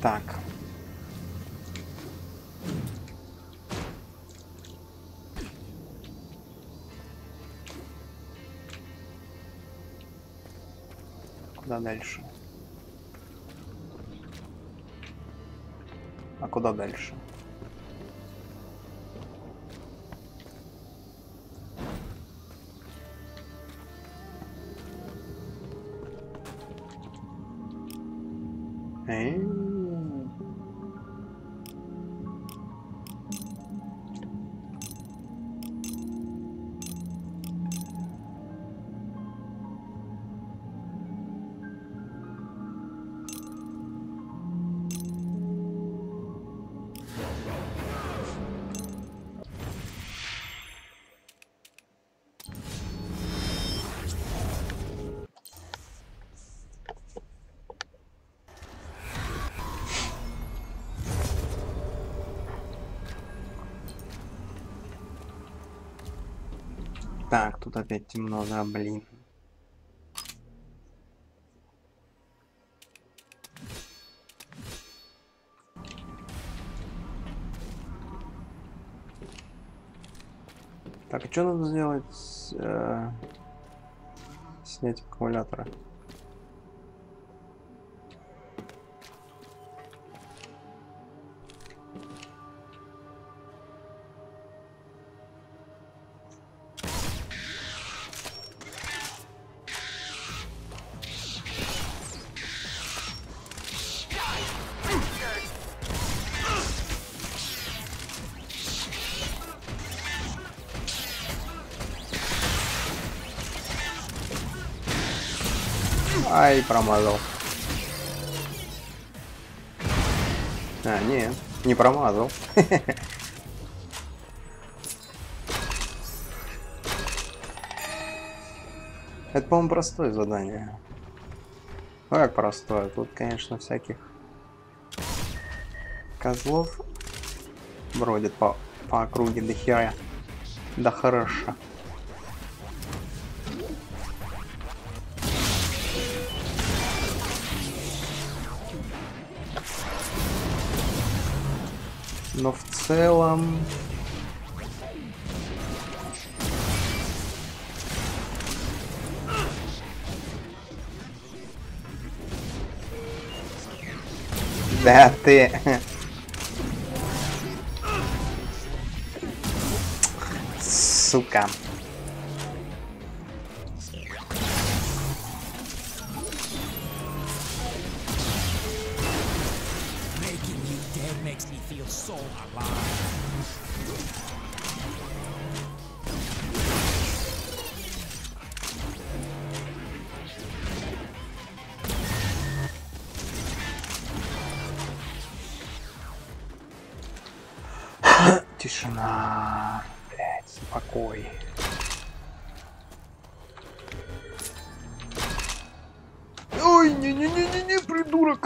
Так. Куда дальше? А куда дальше? Так, тут опять темно, да, блин. Так, а что надо сделать? Снять аккумулятора. Ай, промазал. А, нет, не промазал. Это, по-моему, простое задание. Ну, как простое? Тут, конечно, всяких козлов бродит по округе до хера. Да хорошо. Но в целом... Да ты... Сука. Тишина, блядь, покой. Ой, не-не-не-не, придурок.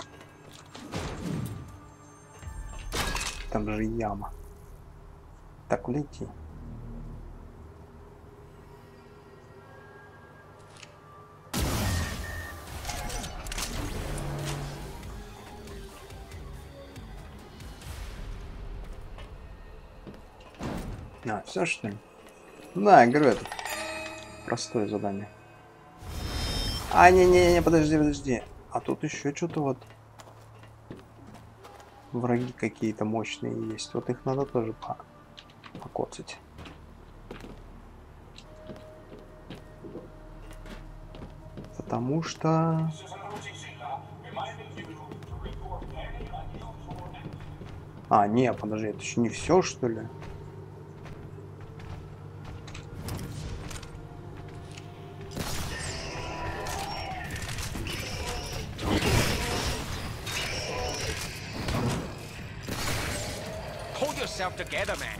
Там же яма. Так, куда идти? А, все что ли? Да, я говорю, это простое задание. А, не-не-не, подожди. А тут еще что-то вот... Враги какие-то мощные есть. Вот их надо тоже покоцать. Потому что... А, не, подожди, это еще не все, что ли? Together, man.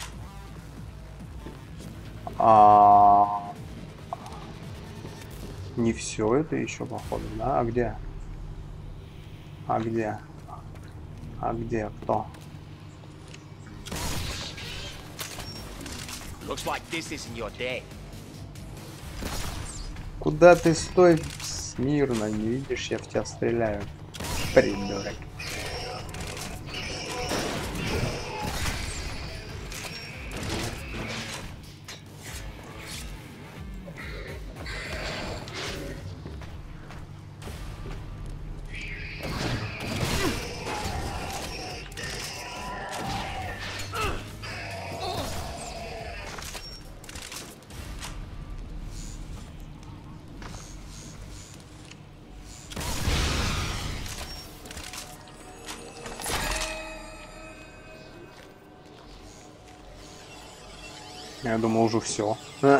Не все это еще походу, да? А где? А где? А где кто? Looks like this isn't your day. Куда ты стой смирно? Не видишь, я в тебя стреляю. Придурок. Я думал, уже все.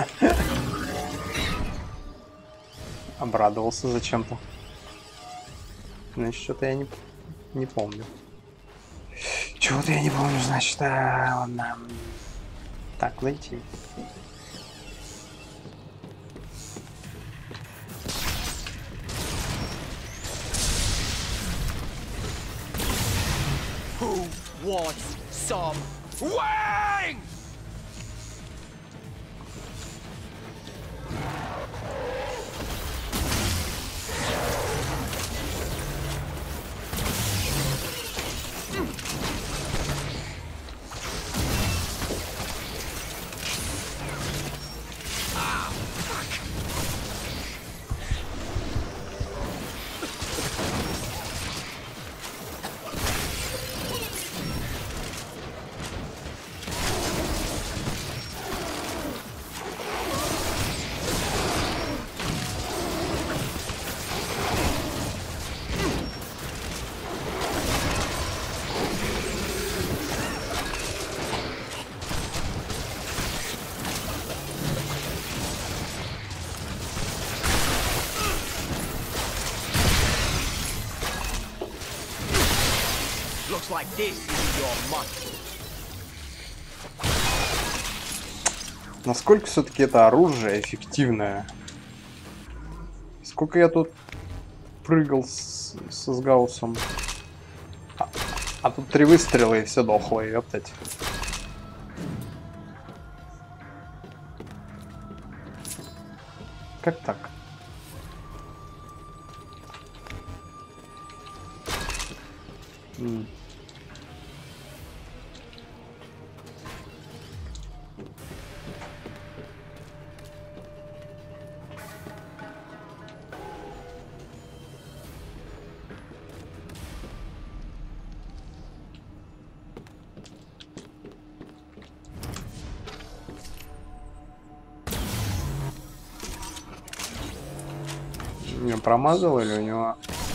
Обрадовался зачем-то. Значит, что-то я не помню. Чего-то я не помню, значит, ладно. Так, зайти. Who wants some wang? Looks like this is your month. Насколько все-таки это оружие эффективное? Сколько я тут прыгал с Гаусом. А тут 3 выстрела и все дохло, ёптать. Как так? Не промазал или у него...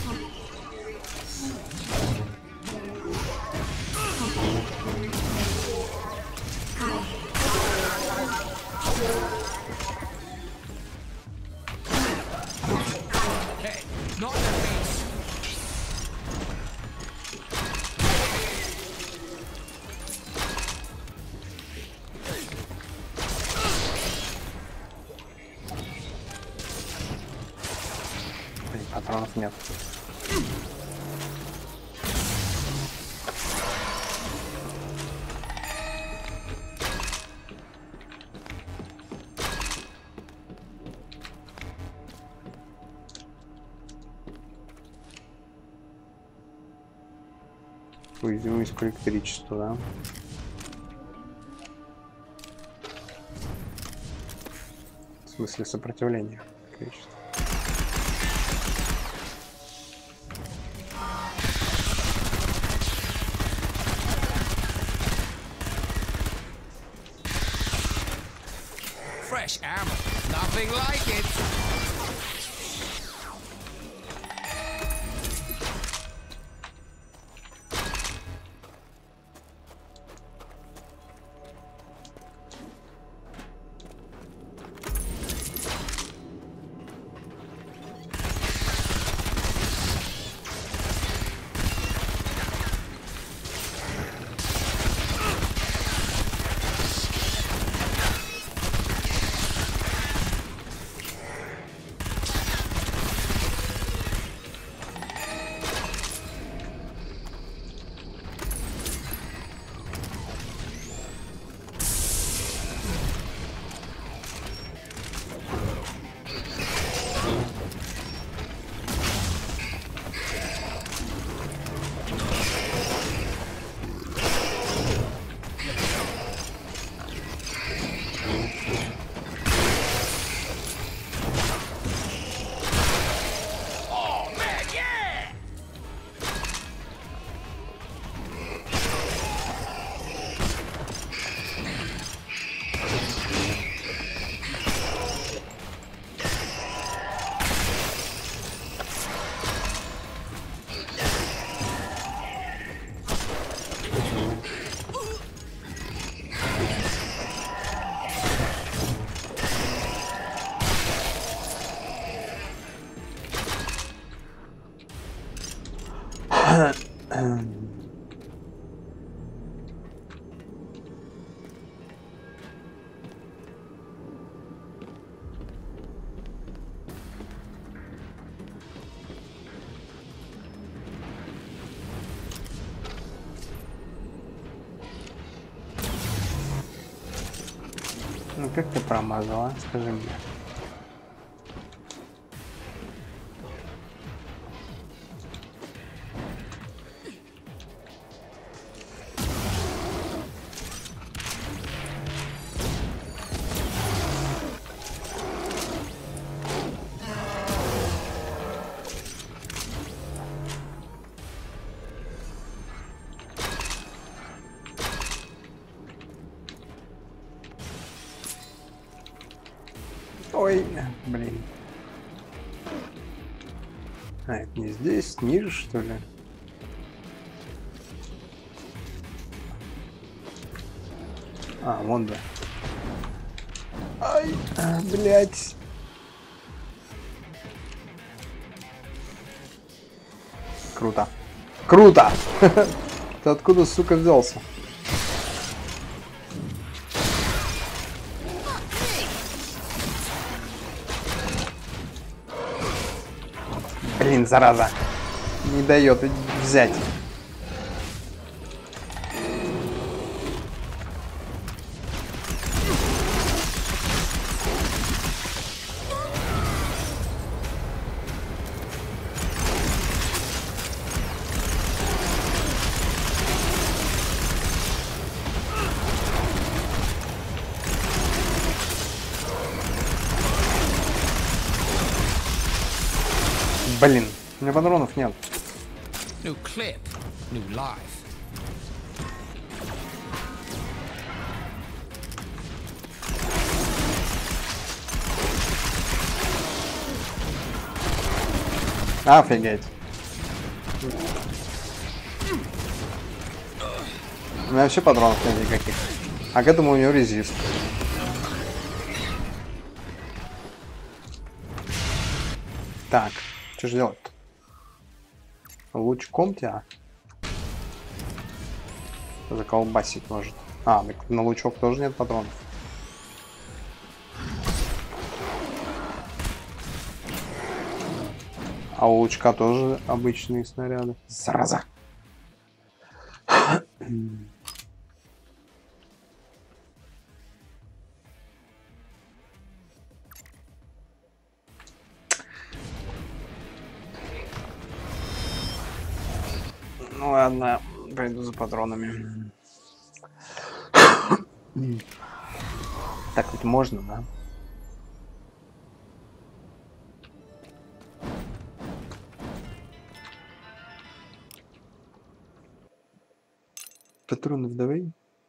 Блин, патронов нет. Уязвимость к электричеству, да? В смысле сопротивления к электричеству. Fresh ammo. Nothing like it. Ну как ты промазала, скажи мне. Ой, блин. А, это не здесь, ниже, что ли? А, вон да. Ай, блядь. Круто. Круто! Ты откуда, сука, взялся? Блин, зараза. Не дает взять. Блин, у меня патронов нет. New clip, new life. Офигеть. У меня вообще патронов нет никаких. А к этому у него резист. Так, что же делать-то? Лучком тебя заколбасить может. А, так на лучок тоже нет патронов. А у лучка тоже обычные снаряды. Зараза. Ну ладно, пойду за патронами. Так ведь можно, да? Патронов давай.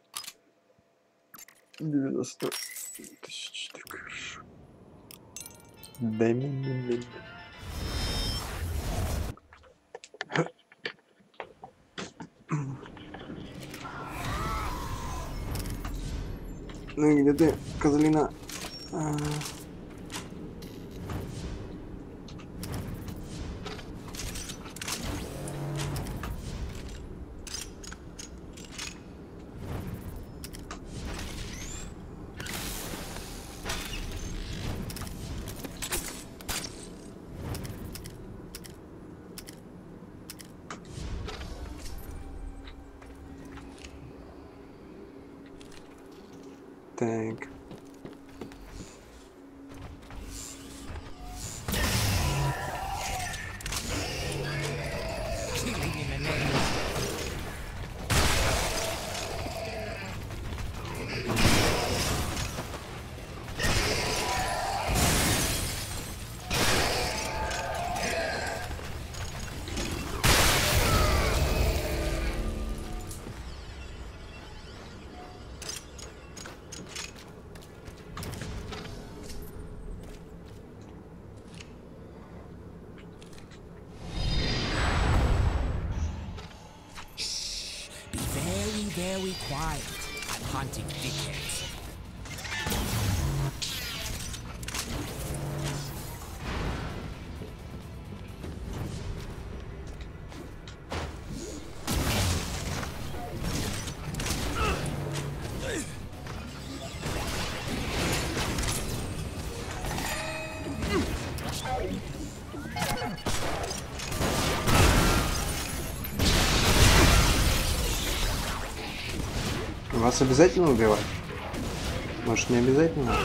90 тысяч. Дай мне. Ну и где ты, козлина? Так. Killing in the name. Be very, very quiet. I'm hunting dickheads. Вас обязательно убивать? Может, не обязательно?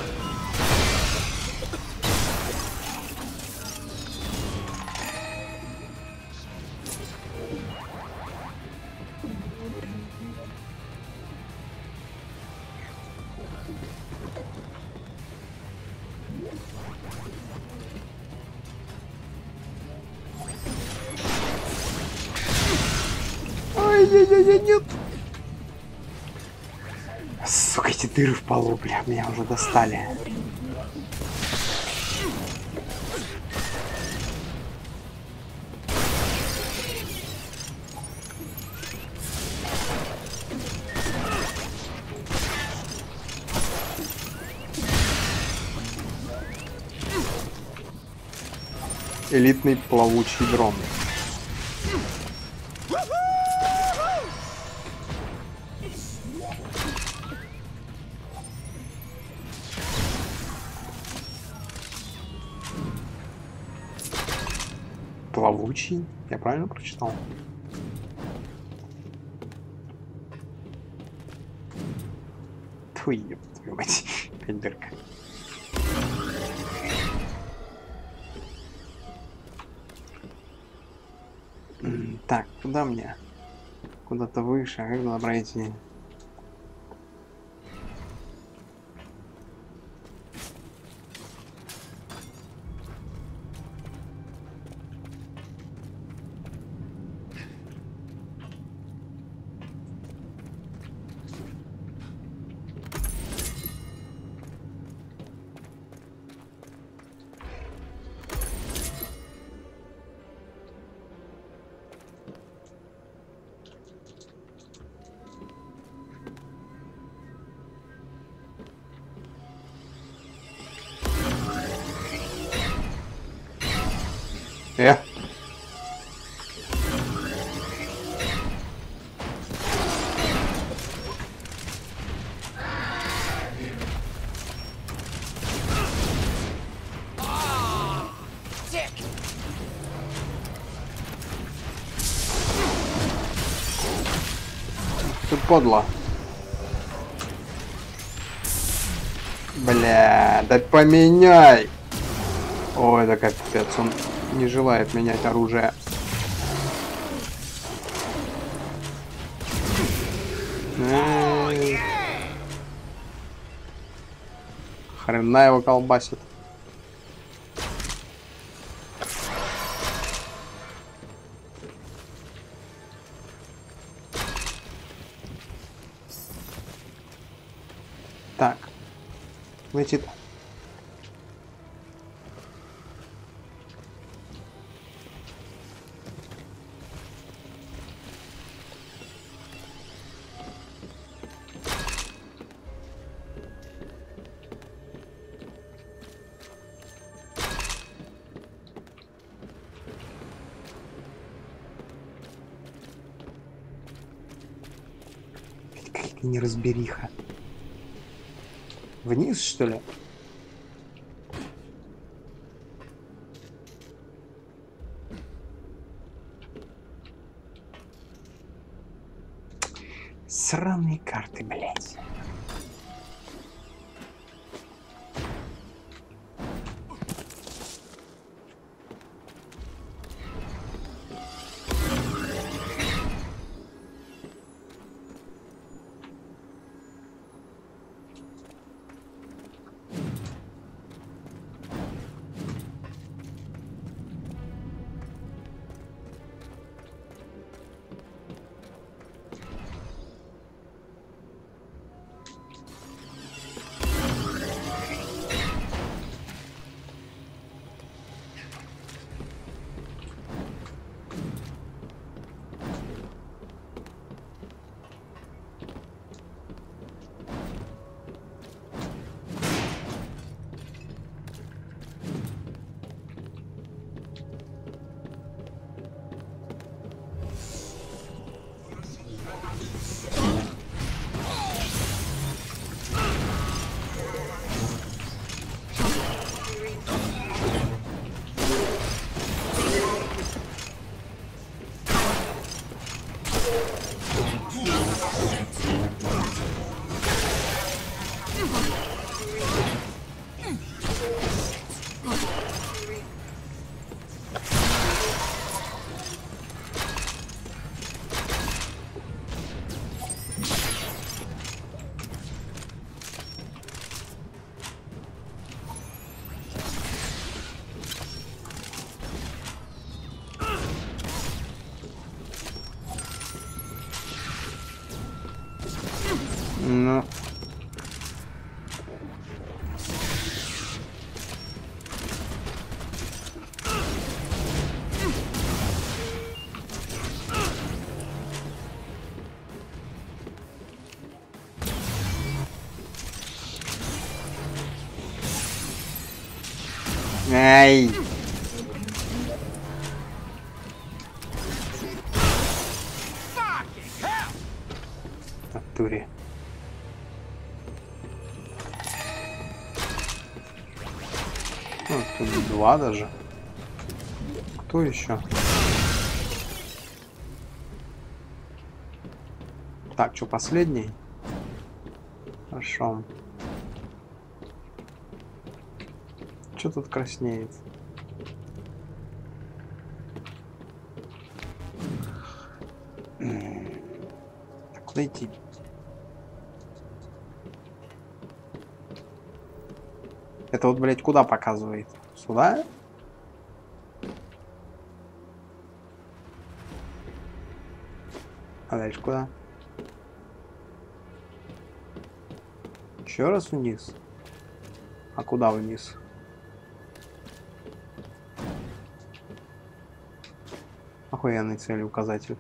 Ай-яй-яй-яй, нет! Сука, эти дыры в полу, бля, меня уже достали. Элитный плавучий дрон. Плавучий? Я правильно прочитал? Твою мать, опять дырка. Так, куда мне? Куда-то выше, а как туда пройти? Ты подло. Бля, да поменяй. Ой, да капец, он не желает менять оружие. Хрена его колбасит. Так, летит. Какая-то неразбериха. Вниз, что ли? Сраные карты, блядь. Ну. Эй! В натуре. Ну, тут два даже. Кто еще? Так, что, последний? Хорошо. Что тут краснеет? Так, куда идти? Это вот, блядь, куда показывает? Сюда? А дальше куда? Еще раз вниз. А куда вниз? Охуенный цель указатель.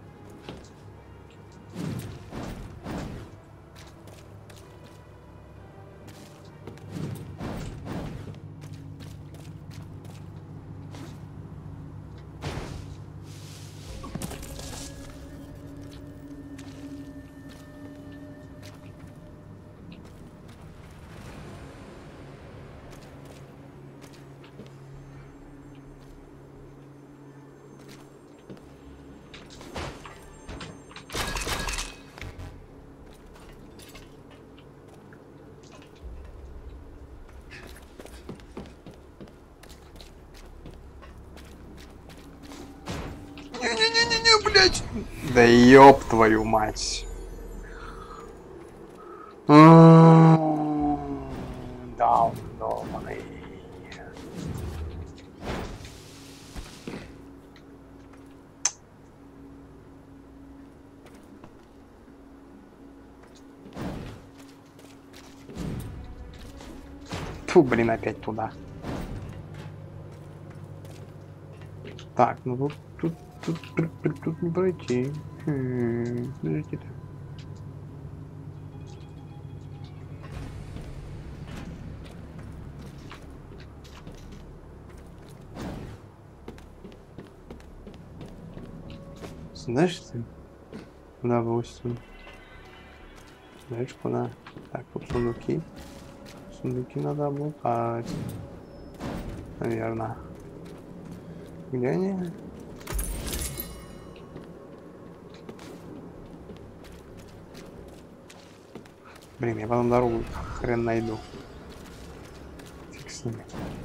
Не-не-не-не, блядь! Да ёб твою мать! Да, долбаный. Фу, блин, опять туда. Так, ну тут не пройти. Подождите. Знаешь, ты? Удовольствие. Знаешь, куда? Так, тут сундуки. Сундуки надо облутать. Наверное. Где они? Блин, я потом дорогу хрен найду. Фиг с ними.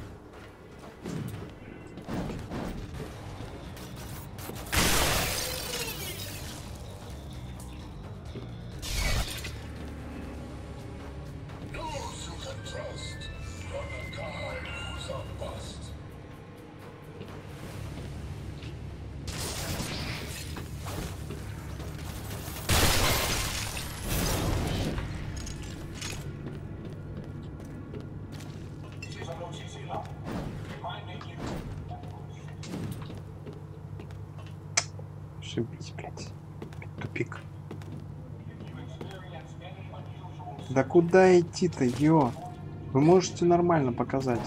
Ошибись, блядь. Тупик. Да куда идти-то, ё? Вы можете нормально показать.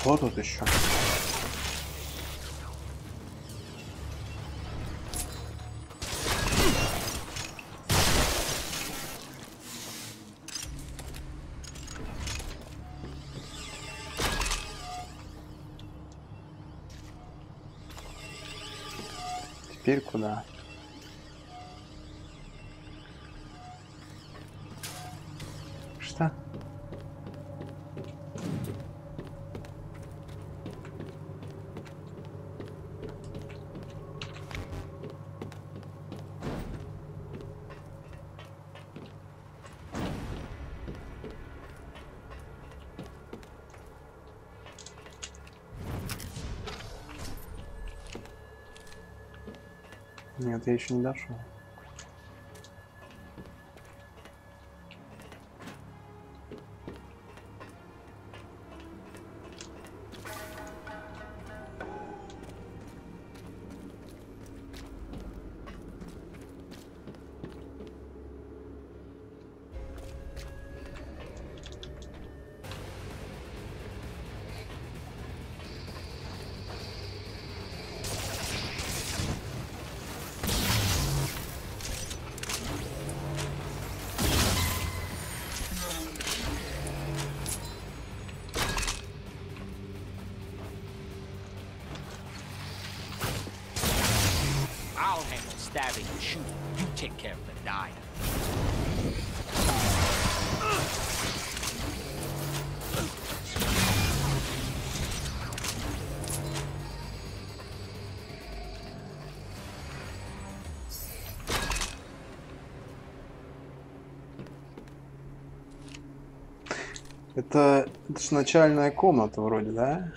Кто тут еще? Теперь куда? Что? Нет, я еще не дошел. I'll handle stabbing and shooting. You take care of the dying. Это ж начальная комната вроде, да?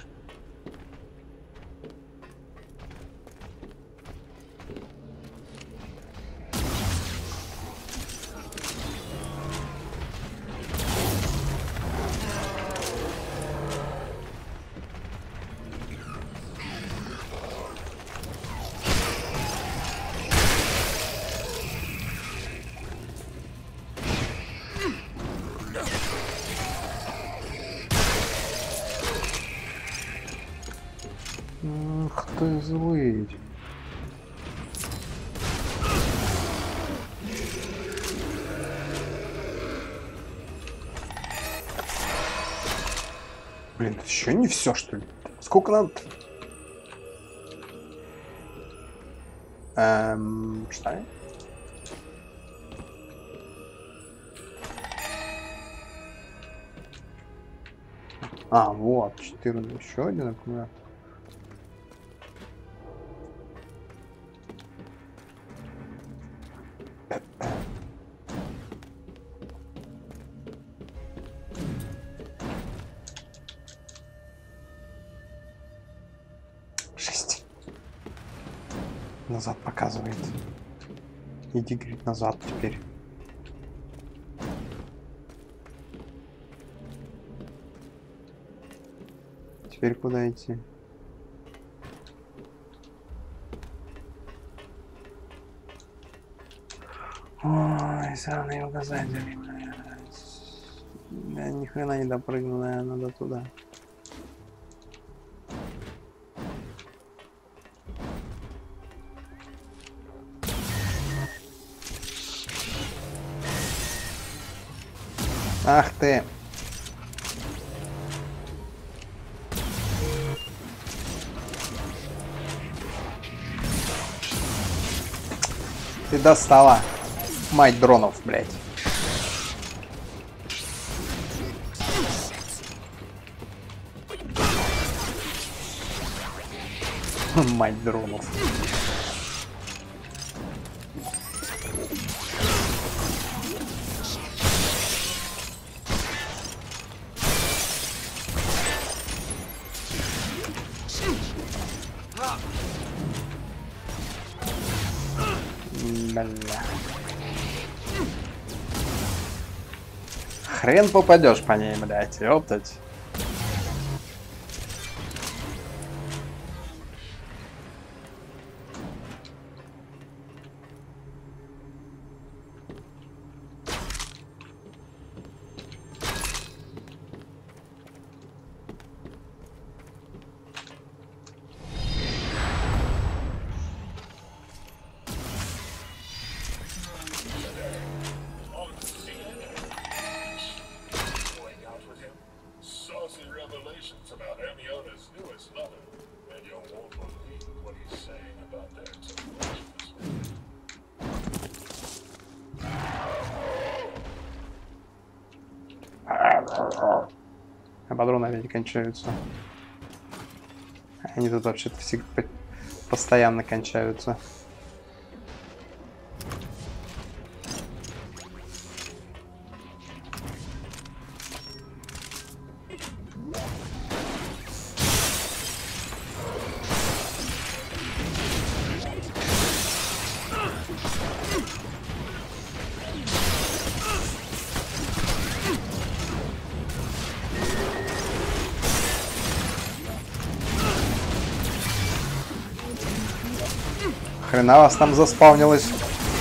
Ах ты злый. Блин, это еще не все, что ли? Сколько надо? Что? А, вот, 14. Еще один аккумулятор. Назад показывает. Иди, говорит, назад теперь. Теперь куда идти? Ой, сраные указатели, блядь. Я ни хрена не допрыгну, наверное, надо туда. Ах ты! Ты достала, мать дронов, блядь. Мать дронов. Бля. Хрен попадешь по ней, блядь, ёптать. патроны опять кончаются. Они тут вообще-то постоянно кончаются. Хрена вас там заспавнилось.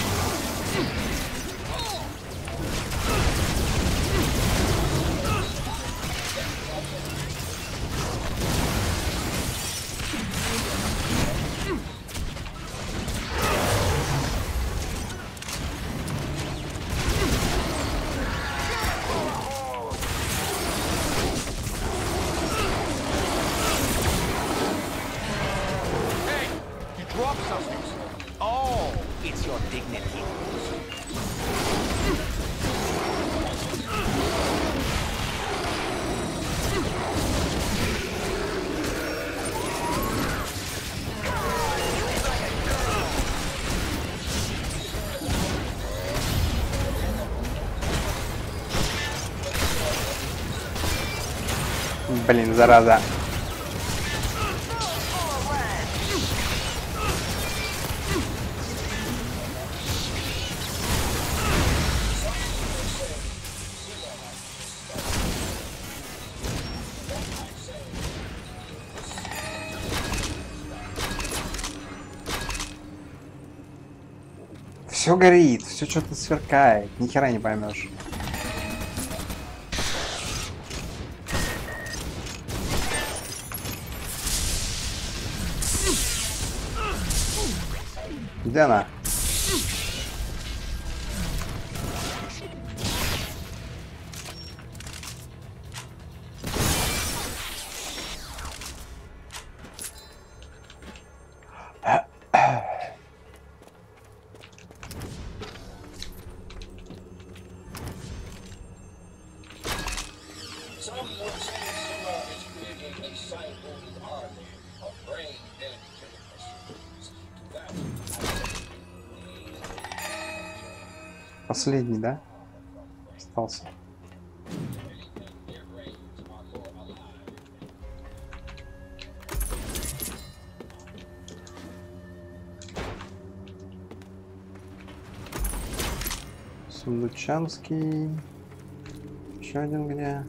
Блин, зараза. Все горит, все что-то сверкает, ни хера не поймешь. Где она? Последний, да? Остался. Сундучанский. Еще один где?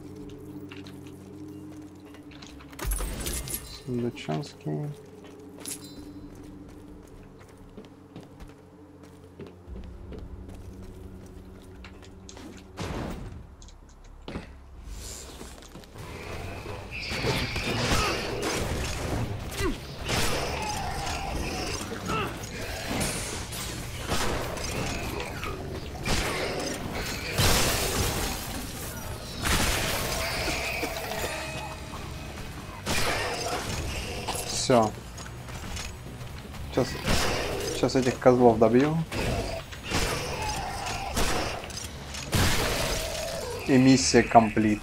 Сундучанский. Все. Сейчас этих козлов добью. И миссия комплит.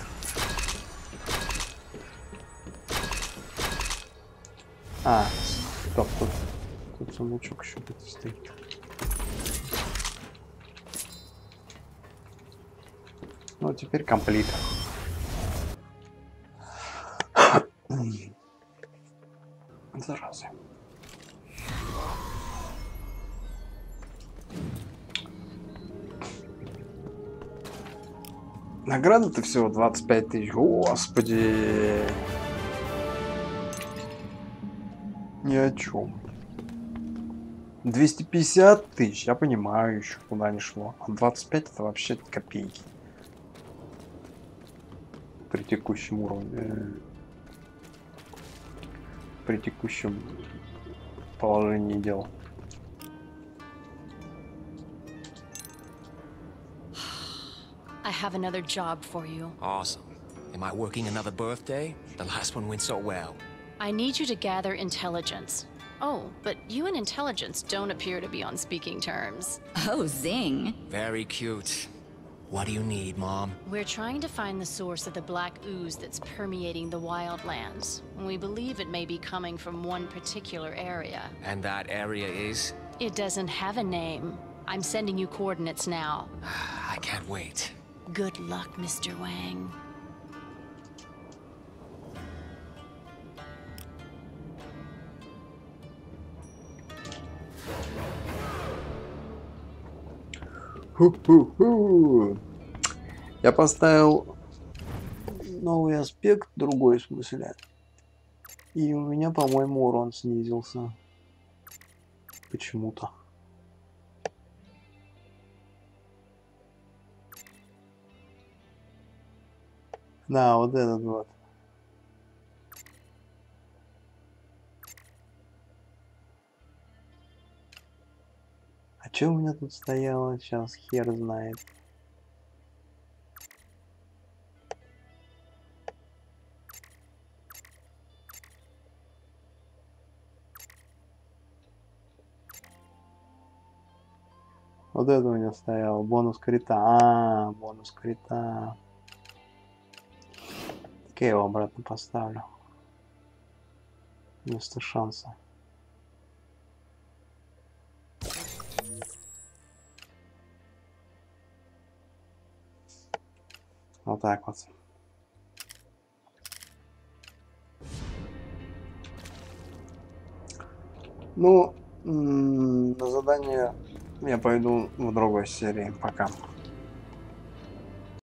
А, стоп, тут сундучок еще где-то стоит. Ну, теперь комплит. Зараза. Награда-то всего 25 тысяч. Господи. Ни о чем. 250 тысяч, я понимаю, еще куда не шло. А 25 это вообще копейки. При текущем уровне. При текущем положении дел. I have another job for you. Awesome. Am I working another birthday? The last one went so well. I need you to gather intelligence. Oh, but you and intelligence don't appear to be on speaking terms. Oh, zing. Very cute. What do you need, Mom? We're trying to find the source of the black ooze that's permeating the wildlands. We believe it may be coming from one particular area. And that area is? It doesn't have a name. I'm sending you coordinates now. I can't wait. Good luck, Mr. Wang. Ху-ху-ху. Я поставил новый аспект, другой в смысле. И у меня, по-моему, урон снизился. Почему-то. Да, вот этот вот. А что у меня тут стояло? Сейчас хер знает. Вот это у меня стояло. Бонус крита. А, бонус крита. Так я его обратно поставлю. Вместо шанса. Вот так вот. Ну, на задание я пойду в другой серии. Пока.